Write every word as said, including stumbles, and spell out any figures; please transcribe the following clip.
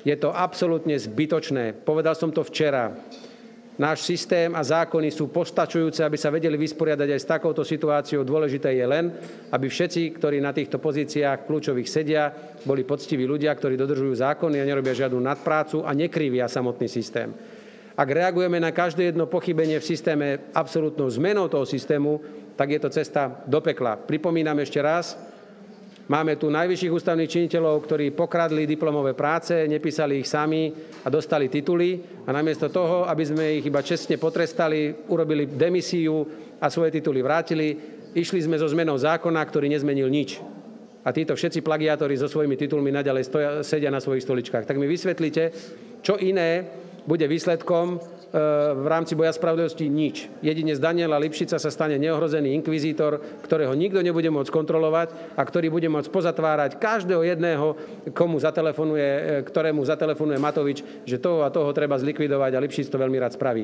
Je to absolútne zbytočné. Povedal som to včera. Náš systém a zákony sú postačujúce, aby sa vedeli vysporiadať aj s takouto situáciou. Dôležité je len, aby všetci, ktorí na týchto pozíciách kľúčových sedia, boli poctiví ľudia, ktorí dodržujú zákony a nerobia žiadnu nadprácu a nekrivia samotný systém. Ak reagujeme na každé jedno pochybenie v systéme absolútnou zmenou toho systému, tak je to cesta do pekla. Pripomínam ešte raz, máme tu najvyšších ústavných činiteľov, ktorí pokradli diplomové práce, nepísali ich sami a dostali tituly. A namiesto toho, aby sme ich iba čestne potrestali, urobili demisiu a svoje tituly vrátili, išli sme so zmenou zákona, ktorý nezmenil nič. A títo všetci plagiátori so svojimi titulmi naďalej stoja, sedia na svojich stoličkách. Tak mi vysvetlite, čo iné bude výsledkom v rámci boja spravodlivosti? Nič. Jedine z Daniela Lipšica sa stane neohrozený inkvizítor, ktorého nikto nebude môcť kontrolovať a ktorý bude môcť pozatvárať každého jedného, komu zatelefonuje, ktorému zatelefonuje Matovič, že toho a toho treba zlikvidovať a Lipšic to veľmi rád spraví.